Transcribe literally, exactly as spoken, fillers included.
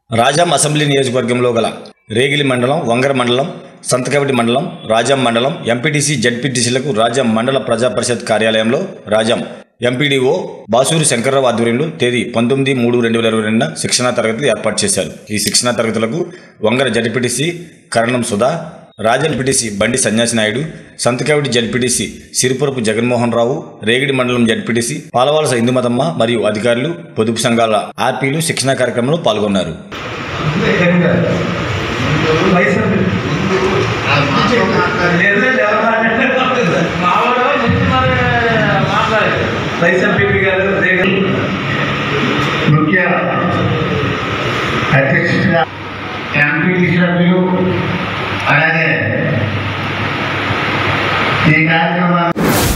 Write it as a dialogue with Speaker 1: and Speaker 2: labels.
Speaker 1: Rajam assembly నియోజకవర్గంలో గల రేగిలి మండలం, వంగర మండలం, సంతకవిటి మండలం, రాజాం మండలం ఎంపీటీసీ, జడ్పీటీసీలకు రాజాం మండల ప్రజా పరిషత్ కార్యాలయంలో రాజాం ఎంపీడీఓ బాసూరి శంకర్రావు ఆధ్వర్యంలో తేదీ పంతొమ్మిది మూడు రెండు వేల ఇరవై రెండున శిక్షణా తరగతులు ఏర్పాటు చేశారు. ఈ శిక్షణా తరగతులకు Vangara ZPTC Karanam Sudha, Rajam MPTC Bandi Sanyasi Naidu, Santhakaviti ZPTC Siripurapu Jaganmohan Rao, Regidi మండలం జడ్పీటీసీ పాలవలస ఇందుమతమ్మ మరియు అధికారులు, పొదుపు సంఘాల ఆర్పీలు శిక్షణా కార్యక్రమంలో పాల్గొన్నారు.
Speaker 2: ముఖ్య అధ్యక్షుడిగా ఎంపీటీ సభ్యులు అలాగే ఈ కార్యక్రమాన్ని